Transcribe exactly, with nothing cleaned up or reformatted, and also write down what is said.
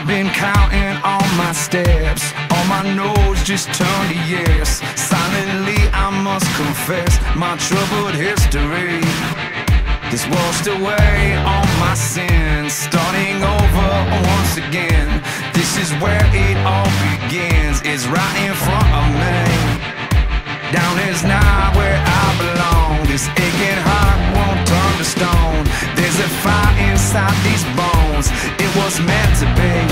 I've been counting all my steps, all my no's just turned to yes. Silently I must confess my troubled history. This washed away all my sins, starting over once again. This is where it all begins, it's right in front of me. Down is not where I belong. This aching heart won't turn to stone. There's a fire inside these bones, it was meant to be.